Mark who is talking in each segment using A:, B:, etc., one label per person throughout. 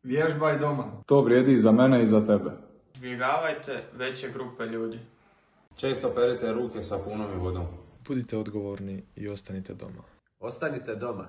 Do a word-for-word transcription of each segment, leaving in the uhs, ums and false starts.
A: Vježbaj doma.
B: To vrijedi i za mene i za tebe.
A: Izbjegavajte veće grupe ljudi.
C: Često perite ruke sapunom i vodom.
D: Budite odgovorni i ostanite doma.
E: Ostanite doma.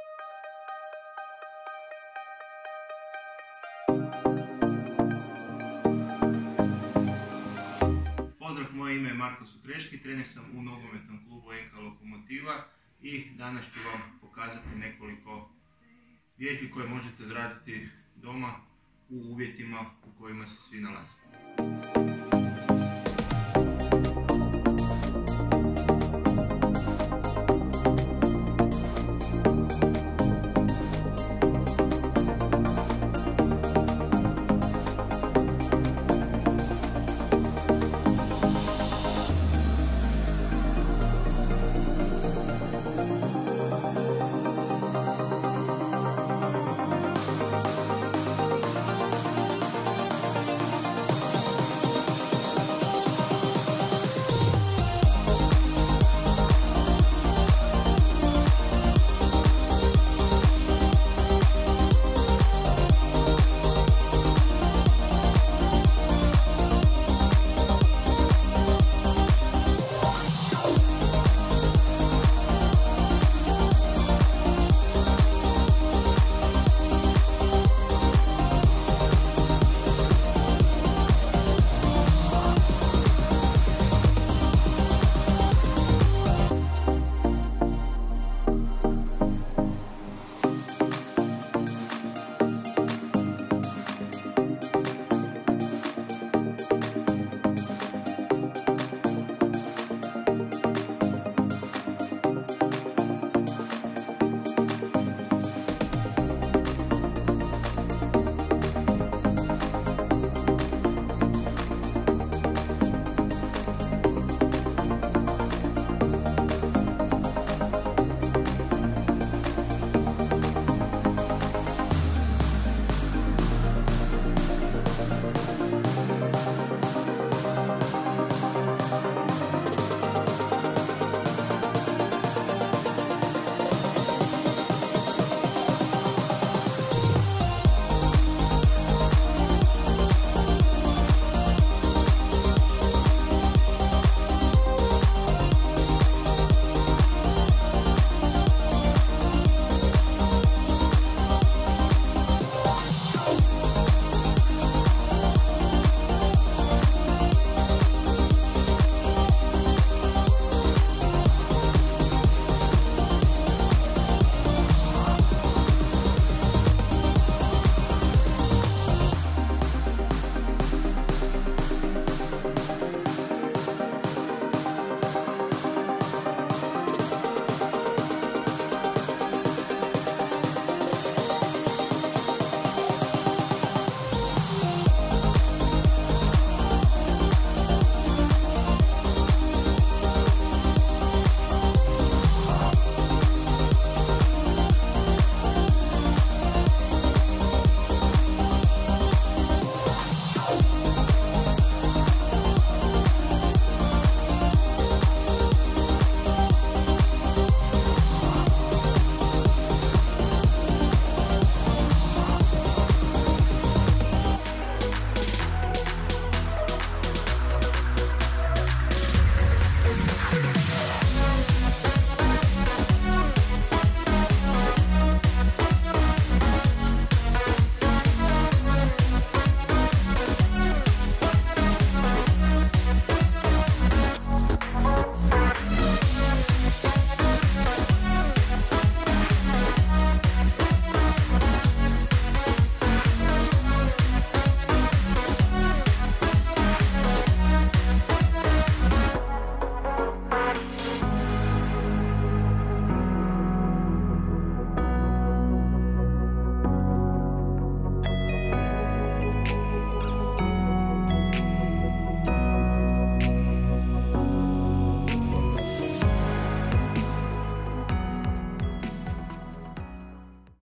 F: Pozdrav, moje ime je Marko Sukreški, trener sam u nogometnom klubu N K Lokomotiva i danas ću vam pokazati nekoliko vježbi koje možete odraditi doma u uvjetima u kojima se svi nalazimo.